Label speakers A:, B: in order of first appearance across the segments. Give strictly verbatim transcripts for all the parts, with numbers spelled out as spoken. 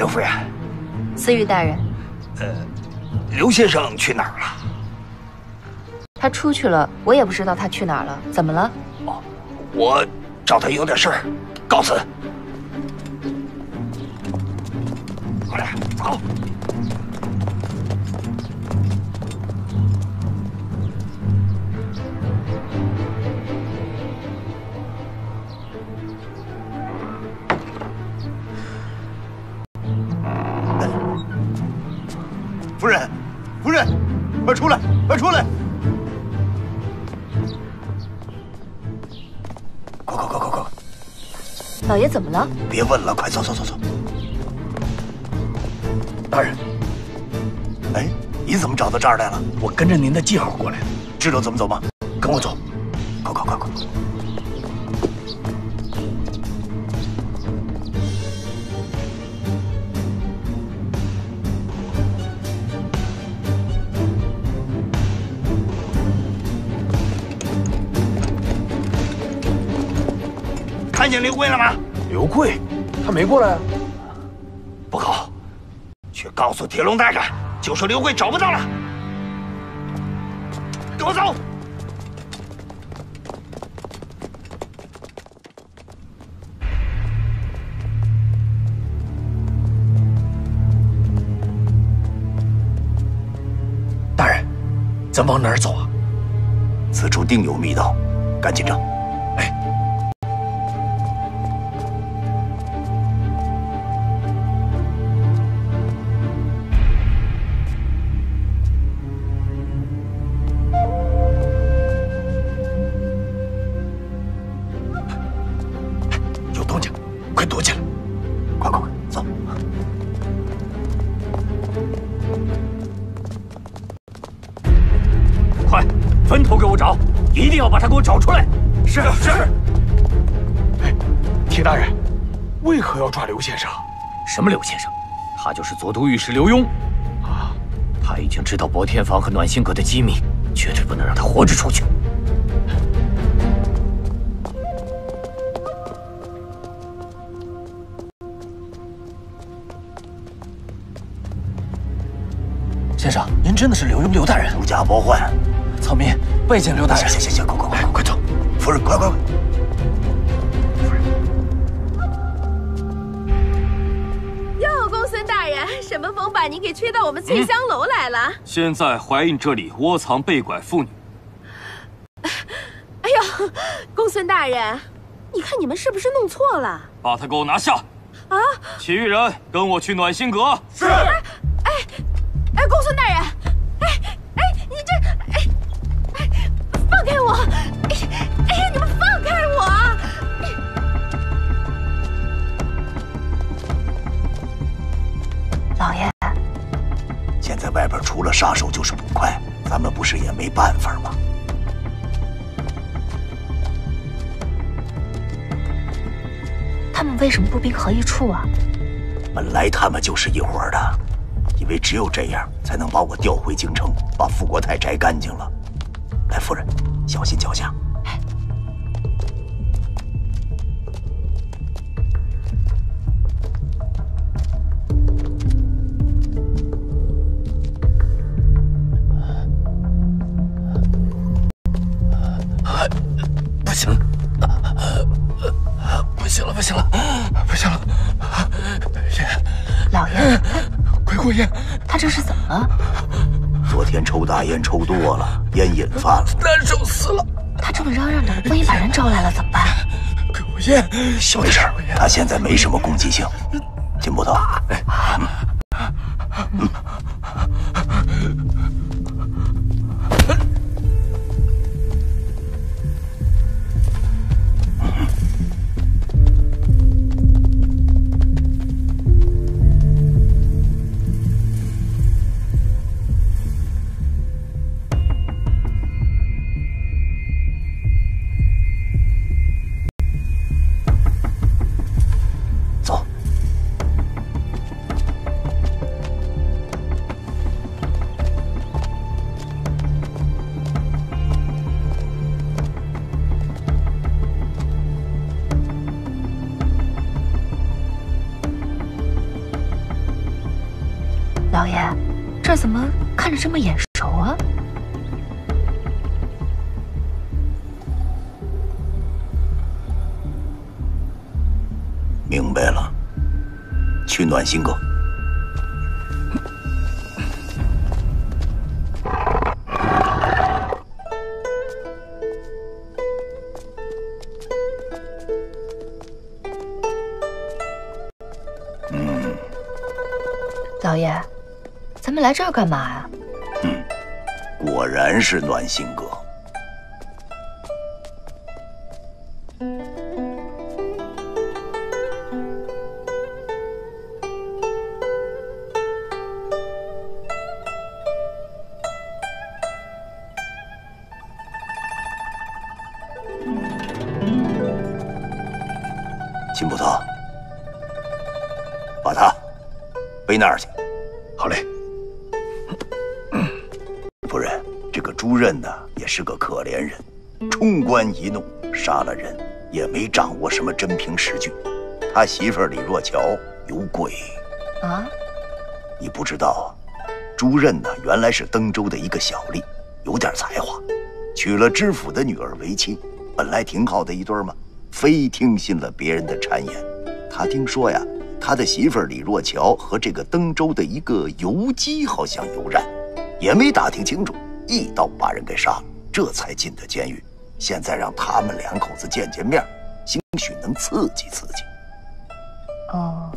A: 夫人。
B: 思雨大人。
A: 呃，刘先生去哪儿了？
B: 他出去了，我也不知道他去哪儿了。怎么了？
A: 哦，我找他有点事儿，告辞。过来，走。
C: 夫人，夫人，快出来，快出来！快快快快快！
B: 老爷怎么了？
C: 别问了，快走走走走！大人，哎，你怎么找到这儿来了？
A: 我跟着您的记号过来的。
C: 知道怎么走吗？
A: 跟我走。
C: 快快快快！ 看见刘贵了吗？
A: 刘贵，他没过来啊。
C: 不好，去告诉铁笼大人，就说刘贵找不到了。跟我走。
A: 大人，咱往哪儿走啊？
C: 此处定有密道，赶紧找。
A: 快躲起来！
C: 快快快，走！
D: 快，分头给我找，一定要把他给我找出来！
A: 是是。哎，铁大人，为何要抓刘先生？
D: 什么刘先生？他就是左都御史刘墉。啊，他已经知道博天坊和暖心阁的机密，绝对不能让他活着出去。
A: 先生，您真的是刘墉刘大人？
C: 狐假包换，
A: 草民拜见刘大人。
C: 行行行，快快快快走！夫人，快快快！夫人，
E: 哟，公孙大人，什么风把您给吹到我们翠香楼来了？嗯、
D: 现在怀孕这里窝藏被拐妇女。
E: 哎呦，公孙大人，你看你们是不是弄错了？
D: 把他给我拿下！啊！其余人跟我去暖心阁。
E: 是。哎。 哎，公孙大人，哎哎，你这哎哎，放开我！哎哎呀，你们放开我！
B: 老爷，
C: 现在外边除了杀手就是捕快，咱们不是也没办法吗？
B: 他们为什么不兵合一处啊？
C: 本来他们就是一伙的。 因为只有这样，才能把我调回京城，把富国泰摘干净了。来，夫人，小心脚下。
A: 不行，不行了，不行了，不行了！
B: 老爷。
A: 鬼火焰，
B: 他这是怎么了？
C: 昨天抽大烟抽多了，烟瘾犯了，
A: 难受死了。
B: 他这么嚷嚷的，万一把人招来了怎么办？
A: 鬼火焰，小
C: 没事，他现在没什么攻击性，进不到。哎，嗯。嗯
B: 这儿怎么看着这么眼熟啊？
C: 明白了，去暖心阁。嗯，
B: 老爷，咱们来这儿干嘛呀？
C: 嗯，果然是暖心阁。 秦捕头，把他背那儿去。
A: 好嘞。
C: 夫人，这个朱任呢，也是个可怜人，冲冠一怒，杀了人，也没掌握什么真凭实据。他媳妇儿李若桥有鬼
B: 啊！
C: 你不知道啊？朱任呢，原来是登州的一个小吏，有点才华，娶了知府的女儿为妻，本来挺好的一对儿嘛。 非听信了别人的谗言，他听说呀，他的媳妇儿李若桥和这个登州的一个游击好像有染，也没打听清楚，一刀把人给杀了，这才进的监狱。现在让他们两口子见见面，兴许能刺激刺激。
B: 哦。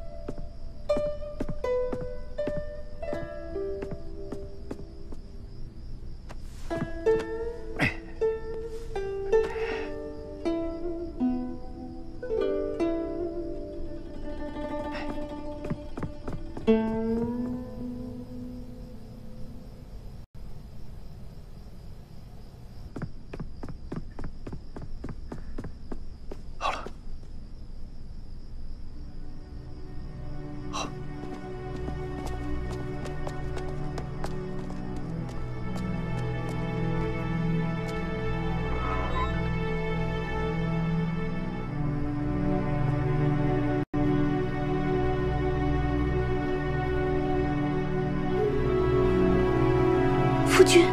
B: 夫君，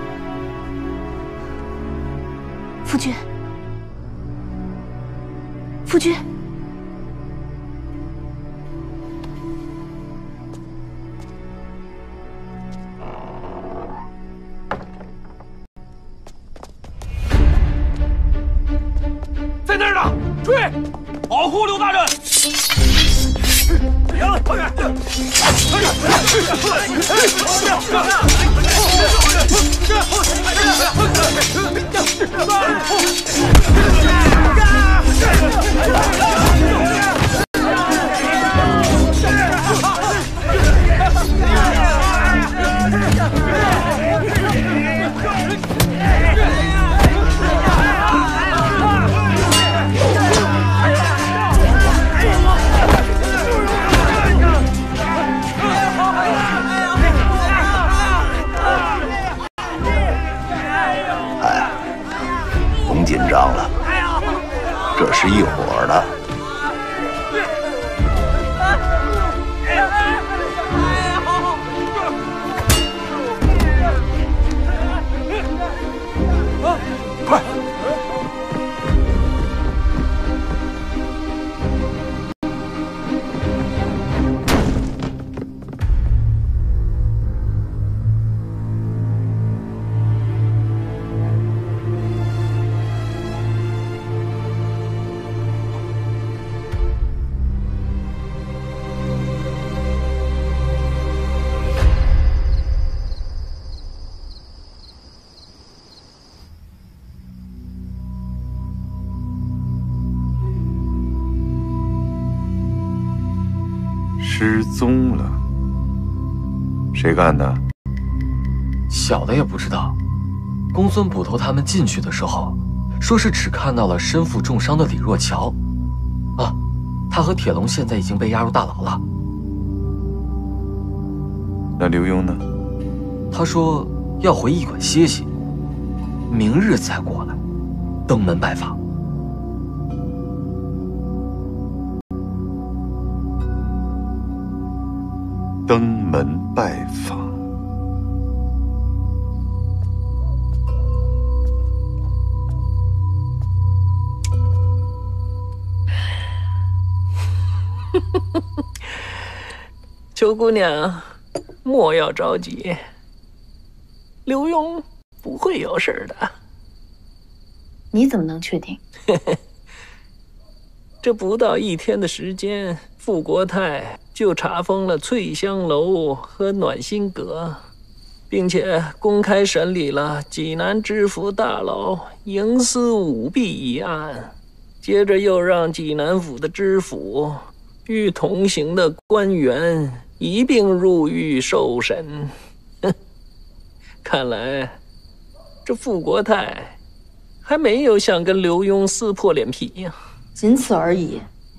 B: 夫君，夫君，
A: 在那儿呢！追，保护刘大人！ 娘，快点！快
C: 紧张了，这是一伙的。
A: 快！
F: 失踪了，谁干的？
G: 小的也不知道。公孙捕头他们进去的时候，说是只看到了身负重伤的李若桥。啊，他和铁龙现在已经被押入大牢了。
F: 那刘墉呢？
G: 他说要回驿馆歇息，明日再过来登门拜访。
F: 登门拜访。
H: 秋姑娘，莫要着急，刘墉不会有事的。
B: 你怎么能确定？
H: 这不到一天的时间，傅国泰就查封了翠香楼和暖心阁，并且公开审理了济南知府大佬营私舞弊一案，接着又让济南府的知府与同行的官员一并入狱受审。哼，看来这傅国泰还没有想跟刘墉撕破脸皮呀。
B: 仅此而已。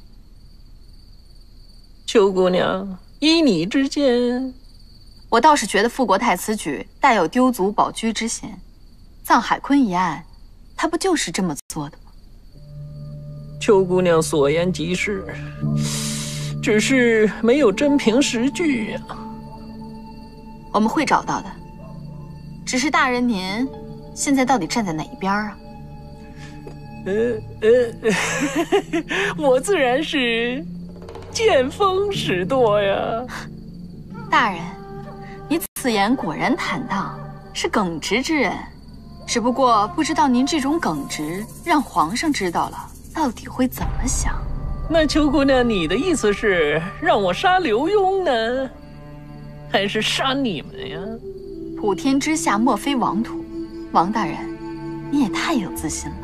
H: 秋姑娘，依你之见，
E: 我倒是觉得傅国泰此举带有丢卒保车之嫌。臧海坤一案，他不就是这么做的吗？
H: 秋姑娘所言极是，只是没有真凭实据呀、啊。
E: 我们会找到的，只是大人您现在到底站在哪一边啊？
H: 呃呃，我自然是见风使舵呀。
E: 大人，你此言果然坦荡，是耿直之人。只不过不知道您这种耿直，让皇上知道了，到底会怎么想？
H: 那秋姑娘，你的意思是让我杀刘墉呢，还是杀你们呀？
E: 普天之下莫非王土，王大人，你也太有自信了。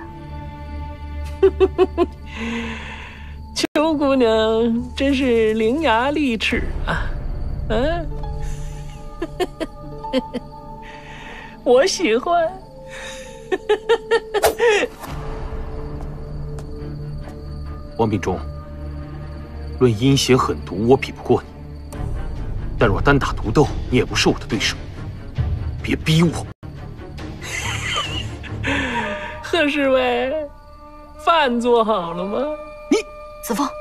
H: 秋姑娘真是伶牙俐齿啊！嗯、啊，我喜欢。
D: 王秉忠，论阴险狠毒，我比不过你，但若单打独斗，你也不是我的对手。别逼我。
H: 贺侍卫。饭做好了吗？
E: 你，子枫，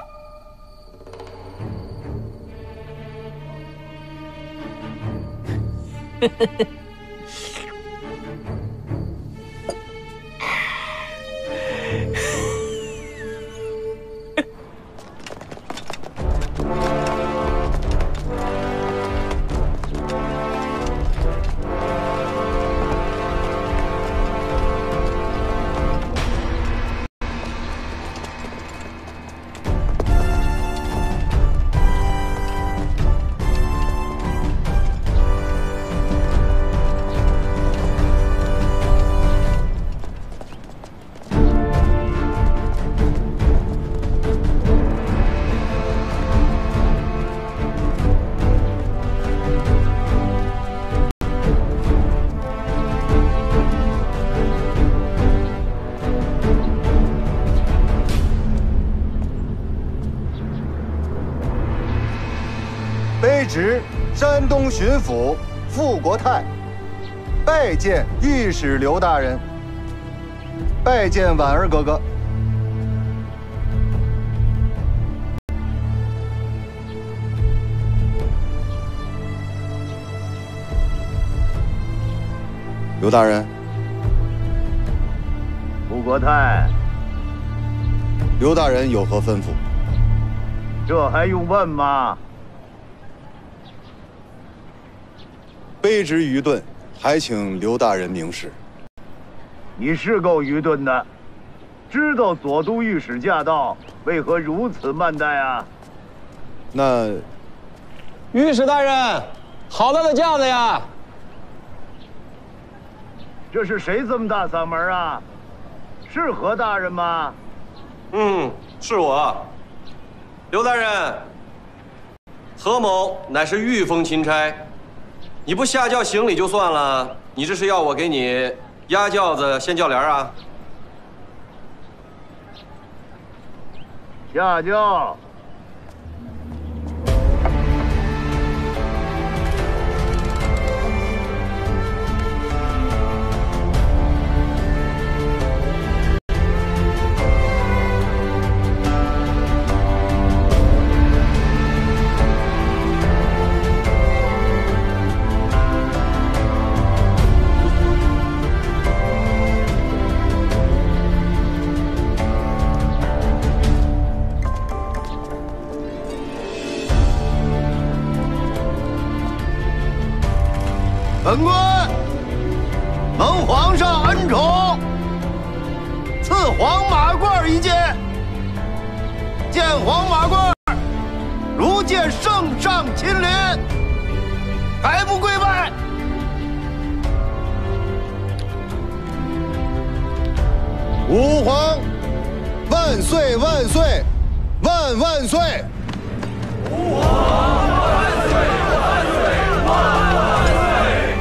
I: 卑职山东巡抚傅国泰，拜见御史刘大人，拜见婉儿格格。刘大人，
C: 傅国泰，
I: 刘大人有何吩咐？
C: 这还用问吗？
I: 卑职愚钝，还请刘大人明示。
C: 你是够愚钝的，知道左都御史驾到，为何如此慢待啊？
I: 那，
J: 御史大人，好大的架子呀！
C: 这是谁这么大嗓门啊？是何大人吗？
J: 嗯，是我。刘大人，何某乃是御封钦差。你不下轿行礼就算了，你这是要我给你压轿子、掀轿帘啊？
C: 下轿。 本官蒙皇上恩宠，赐黄马褂一件。见黄马褂，如见圣上亲临，还不跪拜？
I: 吾皇万岁万岁万万岁！吾皇万岁万岁万万岁！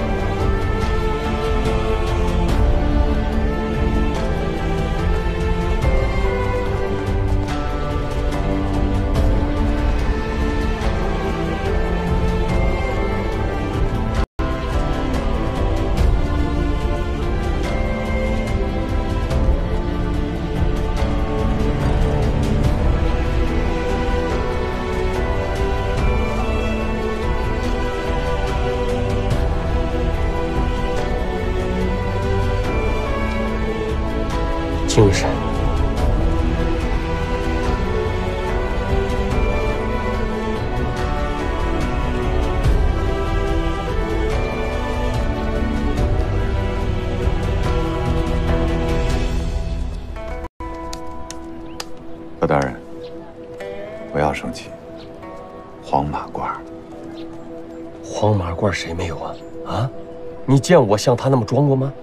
K: 精神。
F: 何大人，不要生气。黄马褂，
K: 黄马褂谁没有啊？啊，你见我像他那么装过吗？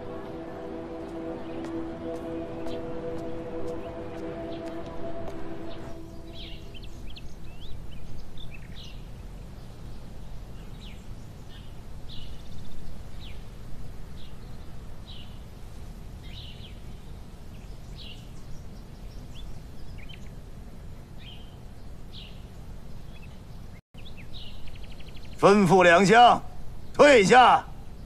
C: 吩咐两相退下。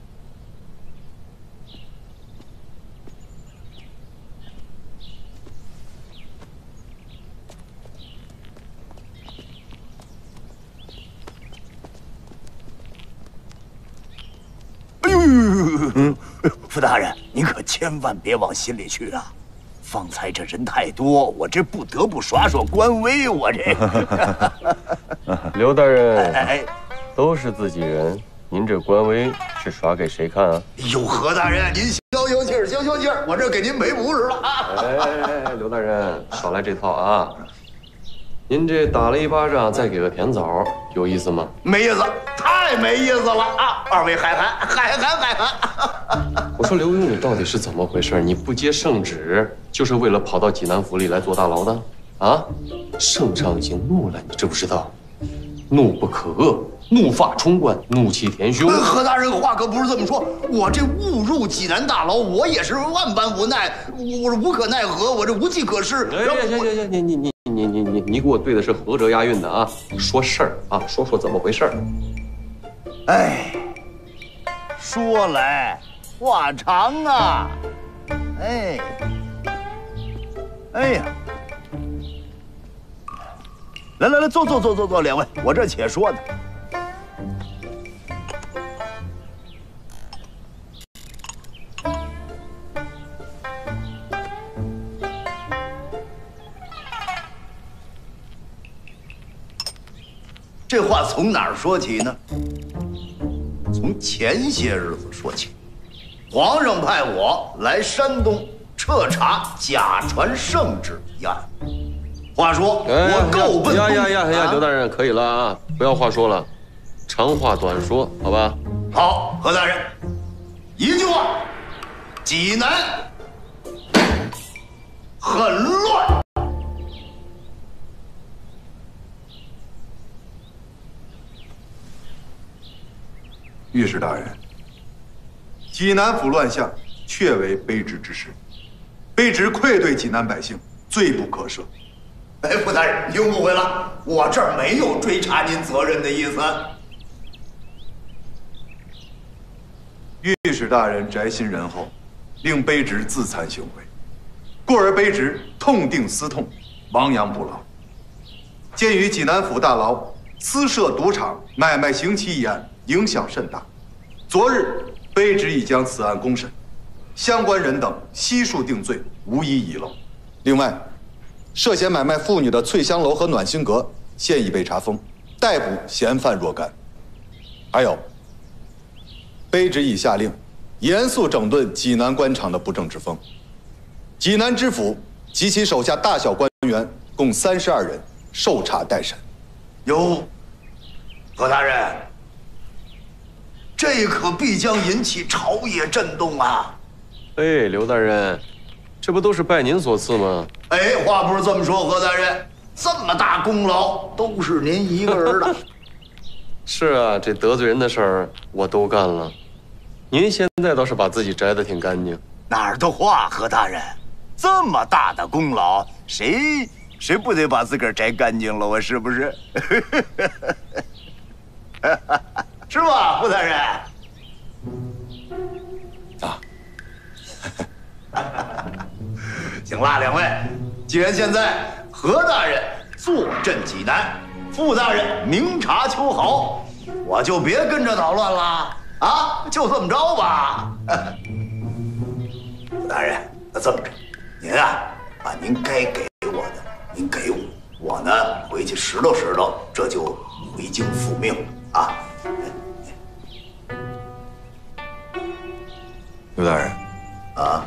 C: 哎呦呦呦！嗯，傅大人，您可千万别往心里去啊！方才这人太多，我这不得不耍耍官威，我这。
K: 刘大人。
C: 哎。
K: 都是自己人，您这官威是耍给谁看啊？
C: 哟，何大人，您消消气儿，消消气儿，我这给您没不是了。
K: 哎哎哎，刘大人，少来这套啊！您这打了一巴掌，再给个甜枣，有意思吗？
C: 没意思，太没意思了啊！二位海涵，海涵，海涵。
K: 我说刘墉，你到底是怎么回事？你不接圣旨，就是为了跑到济南府里来坐大牢的？啊！圣上已经怒了，你知不知道？怒不可遏。怒发冲冠，怒气填胸。
C: 何大人话可不是这么说，我这误入济南大牢，我也是万般无奈，我是无可奈何，我这无计可施。
K: 哎，行行行，你你你你你你你给我对的是合辙押韵的啊！说事儿啊，说说怎么回事儿。
C: 哎，说来话长啊。哎，哎呀，来来来，坐坐坐坐坐，两位，我这且说呢。这话从哪儿说起呢？从前些日子说起。皇上派我来山东彻查假传圣旨一案。话说我够奔
K: 呀呀呀呀！刘大人，可以了啊，不要话说了，长话短说，好吧？
C: 好，何大人，一句话，济南很乱。
I: 御史大人，济南府乱象确为卑职之事，卑职愧对济南百姓，罪不可赦。
C: 哎，傅大人，您误会了，我这儿没有追查您责任的意思。
I: 御史大人宅心仁厚，令卑职自惭形秽，故而卑职痛定思痛，亡羊补牢。鉴于济南府大牢私设赌场、买卖刑期一案影响甚大，昨日卑职已将此案公审，相关人等悉数定罪，无一遗漏。另外，涉嫌买卖妇女的翠香楼和暖心阁现已被查封，逮捕嫌犯若干。还有， 卑职已下令，严肃整顿济南官场的不正之风。济南知府及其手下大小官员共三十二人受查待审。
C: 哟，何大人，这可必将引起朝野震动啊！
K: 哎，刘大人，这不都是拜您所赐吗？
C: 哎，话不是这么说，何大人，这么大功劳都是您一个人的。
K: 是啊，这得罪人的事儿我都干了。您现在倒是把自己摘得挺干净。
C: 哪儿的话，何大人，这么大的功劳，谁谁不得把自个儿摘干净了？我是不是？是吧，胡大人？啊，行了，两位，既然现在何大人坐镇济南，傅大人明察秋毫，我就别跟着捣乱了啊，就这么着吧。傅大人，那这么着，您啊，把您该给我的您给我，我呢回去拾掇拾掇，这就回京复命啊。
I: 刘大人，
C: 啊，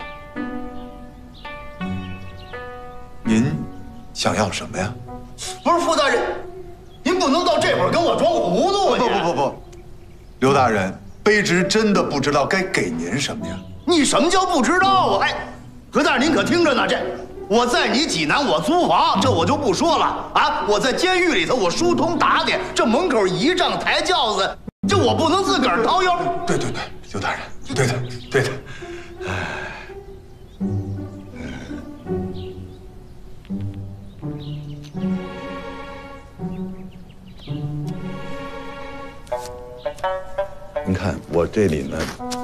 I: 您想要什么呀？
C: 不是傅大人，您不能到这会儿跟我装糊涂啊！
I: 不不不不，刘大人，卑职真的不知道该给您什么呀。
C: 你什么叫不知道啊？哎，何大人您可听着呢，这我在你济南我租房，这我就不说了啊。我在监狱里头我疏通打点，这门口仪仗抬轿子，这我不能自个儿掏腰。
I: 对对对，刘大人，对的对的。哎，您看我这里呢，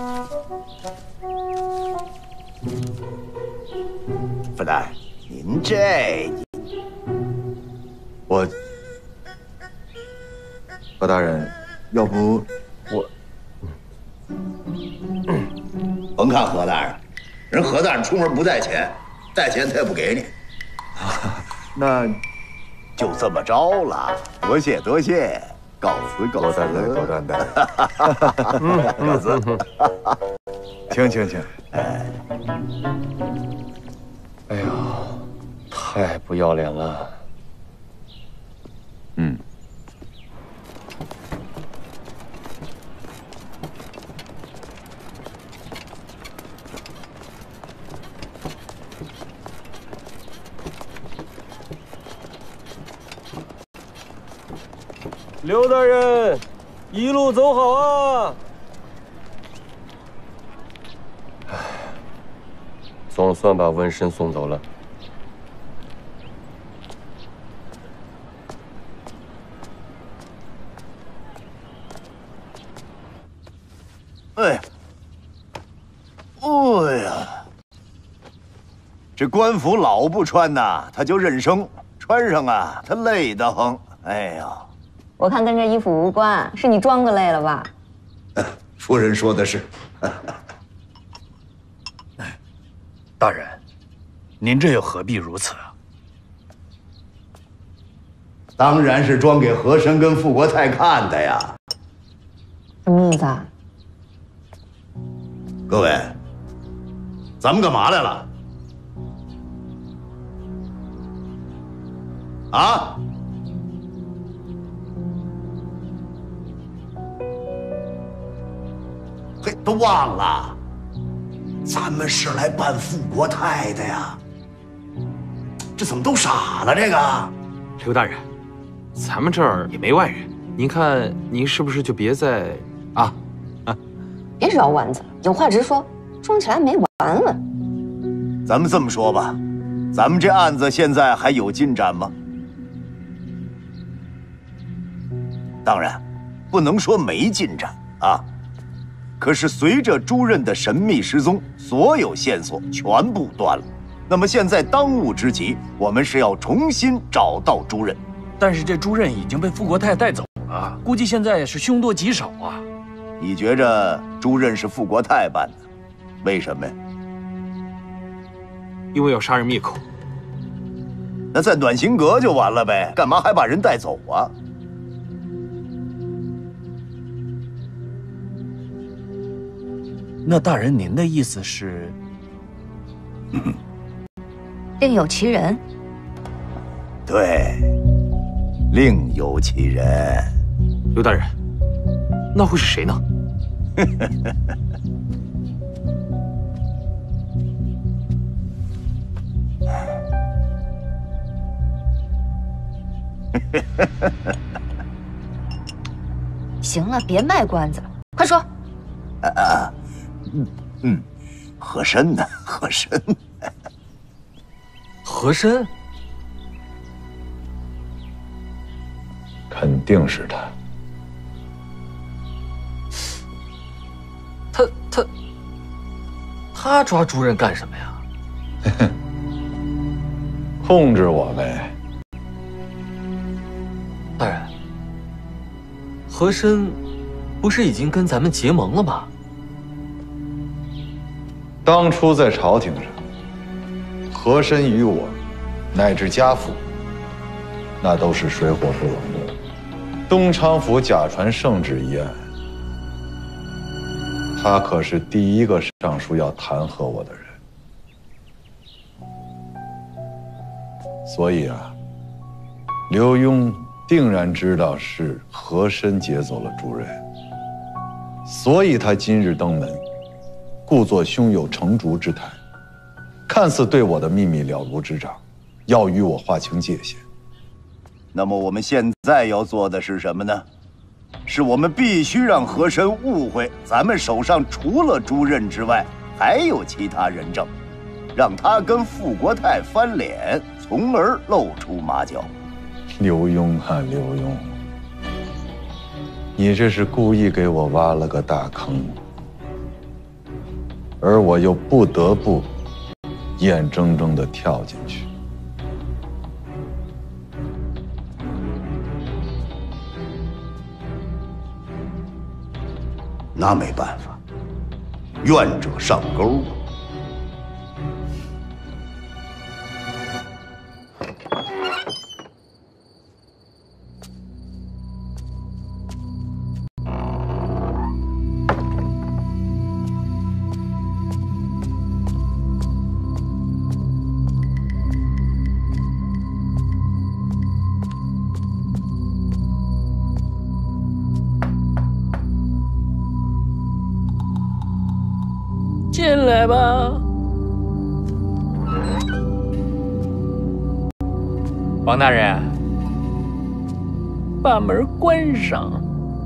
C: 傅大人，您这
I: 我何大人，要不我
C: 甭看何大人，人何大人出门不带钱，带钱他也不给你。
I: 那
C: 就这么着了，多谢多谢，告辞告辞，
I: 高担待，
C: 嗯，告辞。
I: 请请请。
C: 哎，
K: 哎呀，太不要脸了。
F: 嗯。
J: 刘大人，一路走好啊！
K: 唉，总算把文身送走了。
C: 哎，哎呀，这官服老不穿呐，他就认生；穿上啊，他累得很。哎呀。
L: 我看跟这衣服无关，是你装的累了吧？
C: 夫人说的是。
A: 大人，您这又何必如此啊？
C: 当然是装给和珅跟富国泰看的呀。
L: 什么意思啊？
C: 各位，咱们干嘛来了？啊？嘿，都忘了，咱们是来办富国泰的呀。这怎么都傻了？这个，
D: 刘大人，咱们这儿也没外人，您看您是不是就别再啊啊？
L: 别绕弯子了，有话直说，装起来没完了。
C: 咱们这么说吧，咱们这案子现在还有进展吗？当然，不能说没进展啊。可是随着朱任的神秘失踪，所有线索全部断了。那么现在当务之急，我们是要重新找到朱任。
A: 但是这朱任已经被富国泰带走了，估计现在也是凶多吉少啊。
C: 你觉着朱任是富国泰办的？为什么呀？
D: 因为要杀人灭口。
C: 那在暖心阁就完了呗，干嘛还把人带走啊？
M: 那大人，您的意思是？
C: 嗯，
B: 另有其人。
C: 对，另有其人。
D: 刘大人，那会是谁呢？
B: 行了，别卖关子了，快说。
C: 啊啊，嗯嗯，和珅呢？和珅，
G: 和珅，
F: 肯定是他。
G: 他他他抓朱任干什么呀？
F: 控制我呗。
G: 大人，和珅不是已经跟咱们结盟了吗？
I: 当初在朝廷上，和珅与我，乃至家父，那都是水火不容的。东昌府假传圣旨一案，他可是第一个上书要弹劾我的人。所以啊，刘墉定然知道是和珅劫走了朱任，所以他今日登门，故作胸有成竹之态，看似对我的秘密了如指掌，要与我划清界限。
C: 那么我们现在要做的是什么呢？是我们必须让和珅误会咱们手上除了朱任之外，还有其他人证，让他跟傅国泰翻脸，从而露出马脚。
I: 刘墉啊，刘墉，你这是故意给我挖了个大坑，而我又不得不眼睁睁地跳进去。
C: 那没办法，愿者上钩啊。
H: 进来吧，
N: 王大人，
H: 把门关上。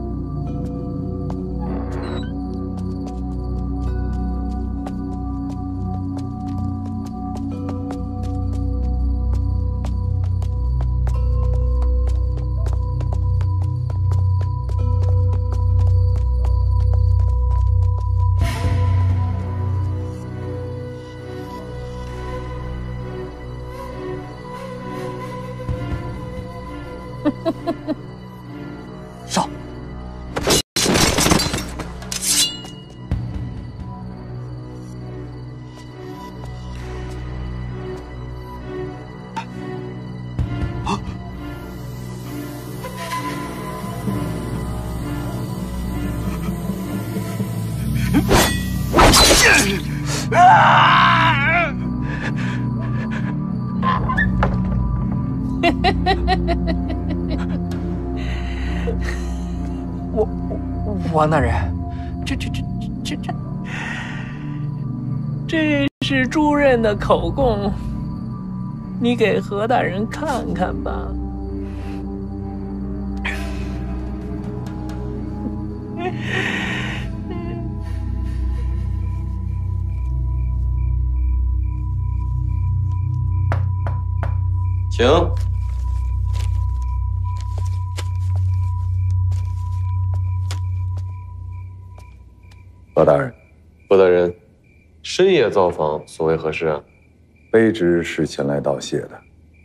G: 上！
H: 啊！我王大人，这这这这这这是朱任的口供，你给何大人看看吧。
J: 请。
F: 何大人，
K: 何大人，深夜造访，所为何事啊？
F: 卑职是前来道谢的。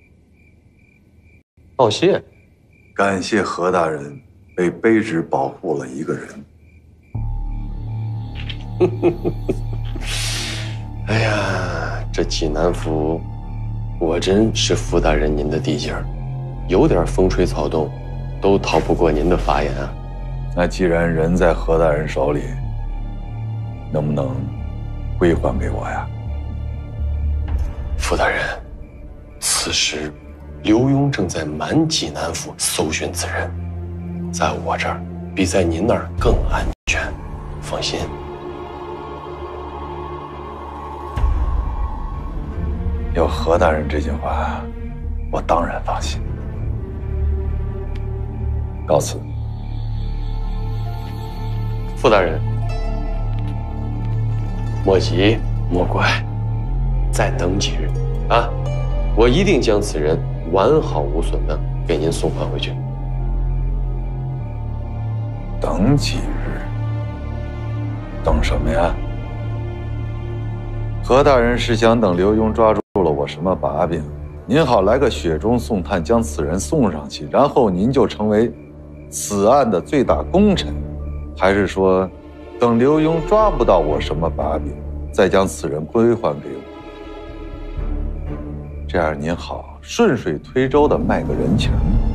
K: 道谢？
I: 感谢何大人为卑职保护了一个人。
K: 哎呀，这济南府果真是傅大人您的地界儿，有点风吹草动，都逃不过您的法眼啊。
I: 那既然人在何大人手里，
F: 能不能归还给我呀？
K: 傅大人，此时刘墉正在满济南府搜寻此人，在我这儿比在您那儿更安全，放心。
F: 有何大人这句话，我当然放心。告辞。
K: 傅大人，莫急莫怪，再等几日啊，我一定将此人完好无损的给您送还回去。
F: 等几日？等什么呀？何大人是想等刘墉抓住了我什么把柄，您好来个雪中送炭，将此人送上去，然后您就成为此案的最大功臣？还是说，等刘墉抓不到我什么把柄，再将此人归还给我？这样您好顺水推舟的卖个人情。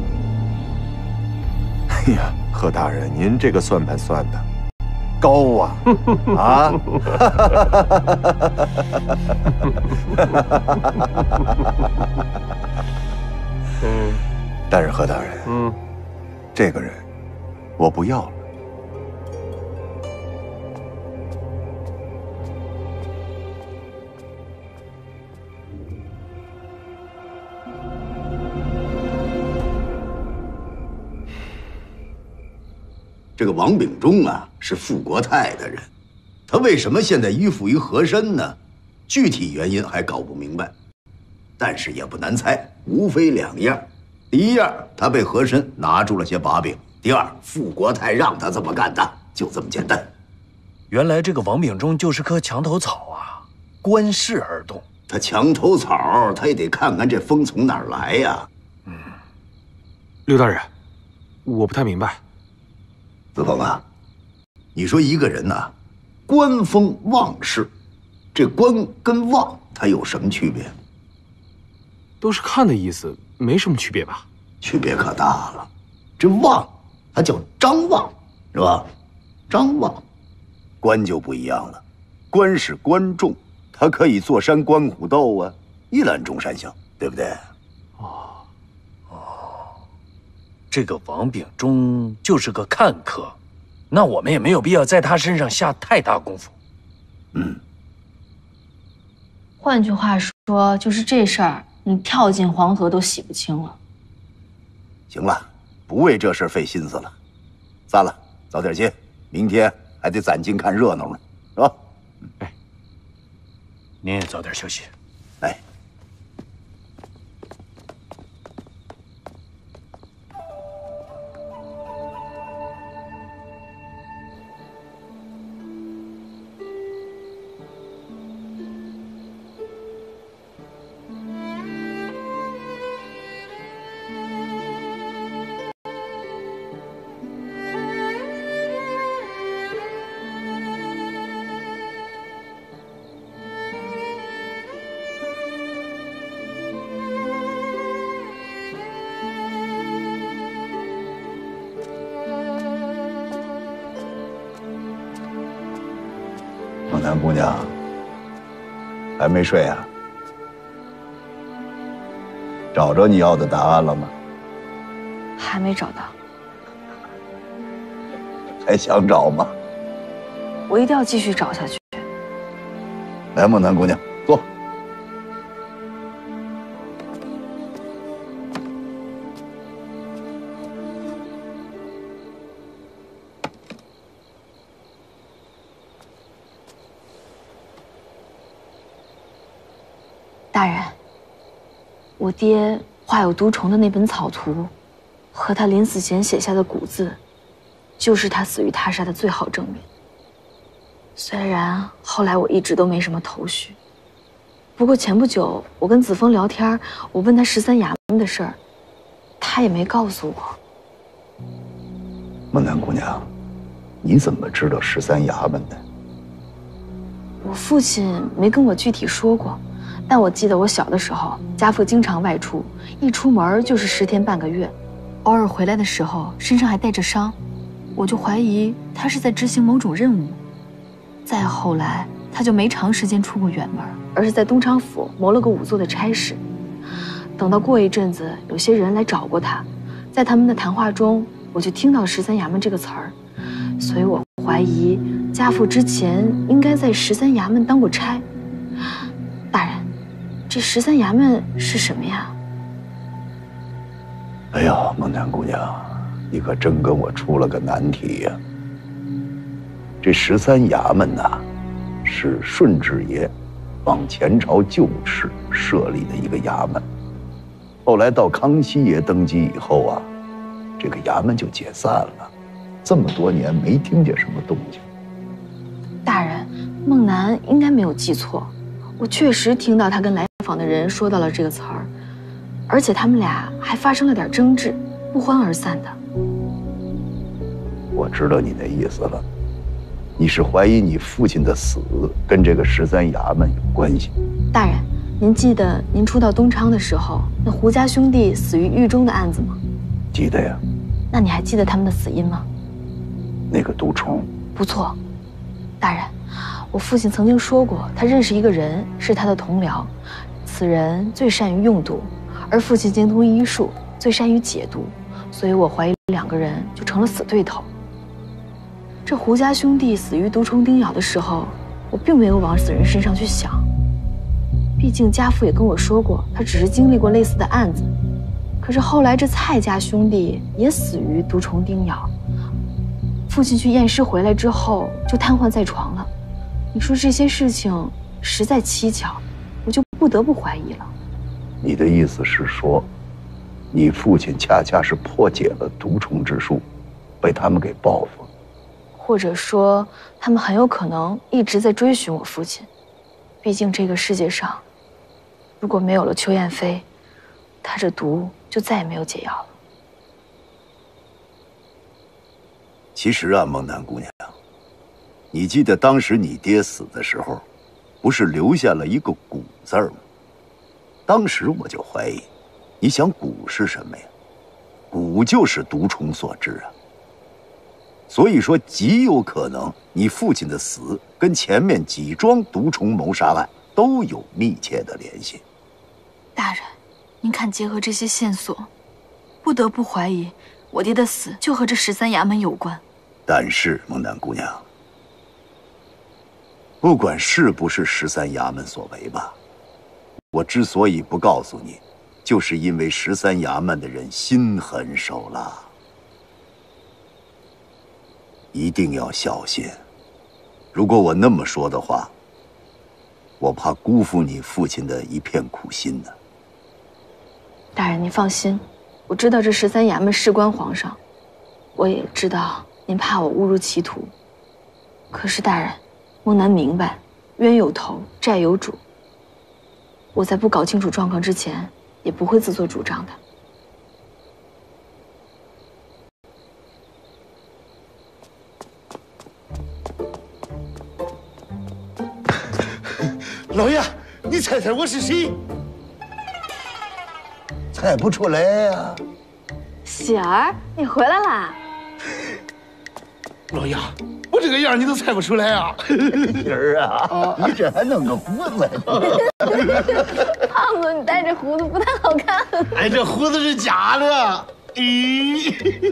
C: 哎呀，贺大人，您这个算盘算的高啊！啊！
K: 嗯，
C: 但是贺大人，
K: 嗯，
C: 这个人我不要了。
N: 这个王秉忠啊，是傅国泰的人，他为什么现在依附于和珅呢？具体原因还搞不明白，但是也不难猜，无非两样：第一样，他被和珅拿住了些把柄；第二，傅国泰让他这么干的，就这么简单。
M: 原来这个王秉忠就是棵墙头草啊，观势而动。
N: 他墙头草，他也得看看这风从哪儿来呀。
A: 嗯，刘大人，我不太明白。
N: 子枫啊，你说一个人呐、啊，官风旺势，这官跟旺它有什么区别？
A: 都是看的意思，没什么区别吧？
N: 区别可大了。这旺，它叫张旺，是吧？张旺，
C: 官就不一样了，官是官重，它可以坐山观虎斗啊，一览众山小，对不对？
M: 哦哦，这个王秉忠就是个看客，那我们也没有必要在他身上下太大功夫。
N: 嗯。
E: 换句话说，就是这事儿，你跳进黄河都洗不清了。
C: 行了，不为这事费心思了，散了，早点歇，明天还得攒劲看热闹呢，是吧？
M: 哎，您也早点休息。
C: 哎。 孟楠姑娘，还没睡啊？找着你要的答案了吗？
B: 还没找到。
C: 还想找吗？
B: 我一定要继续找下去。
C: 来，孟楠姑娘，坐。
B: 大人，我爹画有毒虫的那本草图，和他临死前写下的古字，就是他死于他杀的最好证明。虽然后来我一直都没什么头绪，不过前不久我跟子枫聊天，我问他十三衙门的事儿，他也没告诉我。
C: 孟楠姑娘，你怎么知道十三衙门的？
B: 我父亲没跟我具体说过。但我记得我小的时候，家父经常外出，一出门就是十天半个月，偶尔回来的时候身上还带着伤，我就怀疑他是在执行某种任务。 再后来，他就没长时间出过远门，而是在东昌府谋了个仵作的差事。等到过一阵子，有些人来找过他，在他们的谈话中，我就听到了十三衙门这个词儿，所以我怀疑家父之前应该在十三衙门当过差。大人，这十三衙门是什么呀？
C: 哎呀，孟丹姑娘，你可真跟我出了个难题呀！这十三衙门呐，是顺治爷往前朝旧事设立的一个衙门。后来到康熙爷登基以后啊，这个衙门就解散了，这么多年没听见什么动静。
B: 大人，孟楠应该没有记错，我确实听到他跟来访的人说到了这个词儿，而且他们俩还发生了点争执，不欢而散的。
C: 我知道你的意思了，你是怀疑你父亲的死跟这个十三衙门有关系。
B: 大人，您记得您初到东昌的时候，那胡家兄弟死于狱中的案子吗？
C: 记得呀。
B: 那你还记得他们的死因吗？
C: 那个毒虫。
B: 不错，大人，我父亲曾经说过，他认识一个人，是他的同僚，此人最善于用毒，而父亲精通医术，最善于解毒，所以我怀疑两个人就成了死对头。这胡家兄弟死于毒虫叮咬的时候，我并没有往死人身上去想，毕竟家父也跟我说过，他只是经历过类似的案子。可是后来这蔡家兄弟也死于毒虫叮咬，父亲去验尸回来之后就瘫痪在床了。你说这些事情实在蹊跷，我就不得不怀疑了。
C: 你的意思是说，你父亲恰恰是破解了毒虫之术，被他们给报复了？
B: 或者说，他们很有可能一直在追寻我父亲。毕竟这个世界上，如果没有了邱燕飞，他这毒就再也没有解药了。
C: 其实啊，孟丹姑娘，你记得当时你爹死的时候，不是留下了一个“蛊”字吗？当时我就怀疑，你想蛊是什么呀？蛊就是毒虫所致啊。所以说，极有可能你父亲的死跟前面几桩毒虫谋杀案都有密切的联系。
B: 大人，您看，结合这些线索，不得不怀疑我爹的死就和这十三衙门有关。
C: 但是，孟丹姑娘，不管是不是十三衙门所为吧，我之所以不告诉你，就是因为十三衙门的人心狠手辣。一定要小心。如果我那么说的话，我怕辜负你父亲的一片苦心呢。
B: 大人，您放心，我知道这十三衙门事关皇上，我也知道您怕我误入歧途。可是大人，孟楠明白，冤有头，债有主。我在不搞清楚状况之前，也不会自作主张的。
O: 老爷，你猜猜我是谁？
C: 猜不出来呀。
B: 喜儿，你回来啦！
O: 老爷，我这个样你都猜不出来啊！
C: 喜儿啊，你这还弄个胡子？
B: 胖子，你戴着胡子不太好看。
O: 哎，这胡子是假的。咦！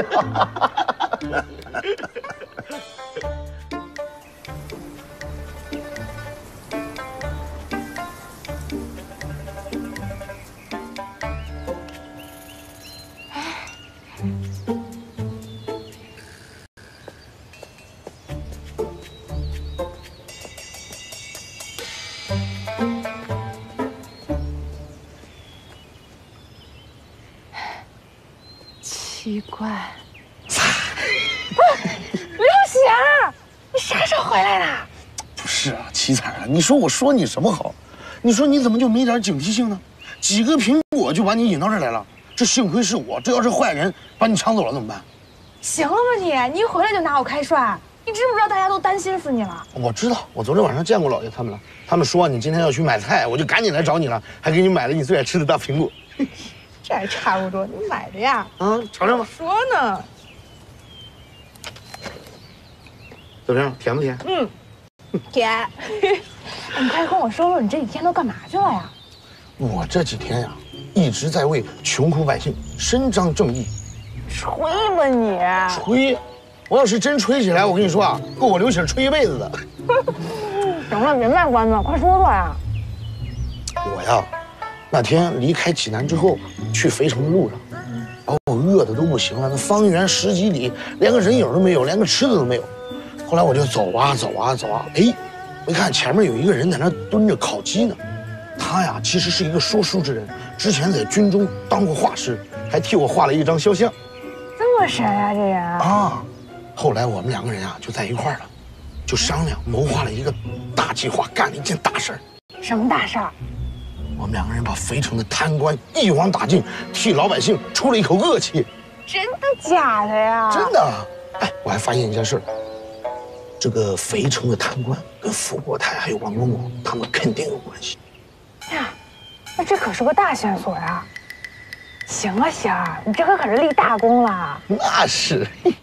B: 奇怪，刘喜儿，你啥时候回来的？
O: 不是啊，七彩啊，你说我说你什么好？你说你怎么就没点警惕性呢？几个苹果就把你引到这儿来了，这幸亏是我，这要是坏人把你抢走了怎么办？
P: 行了吧你，你一回来就拿我开涮，你知不知道大家都担心死你了？
O: 我知道，我昨天晚上见过老爷他们了，他们说你今天要去买菜，我就赶紧来找你了，还给你买了你最爱吃的大苹果。
P: 这还差不多，你买的呀？
O: 啊，尝尝吧。
P: 说呢。
O: 怎么样，甜不甜？
P: 嗯， 姐，你快跟我说说，你这几天都干嘛去了呀？
O: 我这几天呀，一直在为穷苦百姓伸张正义。
P: 吹吧你！
O: 吹！我要是真吹起来，我跟你说啊，够我刘喜吹一辈子的。
P: 行了，别卖关子，快说说呀！
O: 我呀，那天离开济南之后，去肥城的路上，把我饿的都不行了。那方圆十几里，连个人影都没有，连个吃的都没有。后来我就走啊走啊走啊，哎，我一看前面有一个人在那蹲着烤鸡呢。他呀，其实是一个说书之人，之前在军中当过画师，还替我画了一张肖像。
P: 这么神啊，这人
O: 啊！后来我们两个人啊就在一块儿了，就商量谋划了一个大计划，干了一件大事儿。
P: 什么大事儿？
O: 我们两个人把肥城的贪官一网打尽，替老百姓出了一口恶气。
P: 真的假的呀？
O: 真的。哎，我还发现一件事，这个肥城的贪官跟傅国泰还有王公公，他们肯定有关系。
P: 呀，那这可是个大线索呀！行啊行啊，你这回可是立大功了。
O: 那是。嘿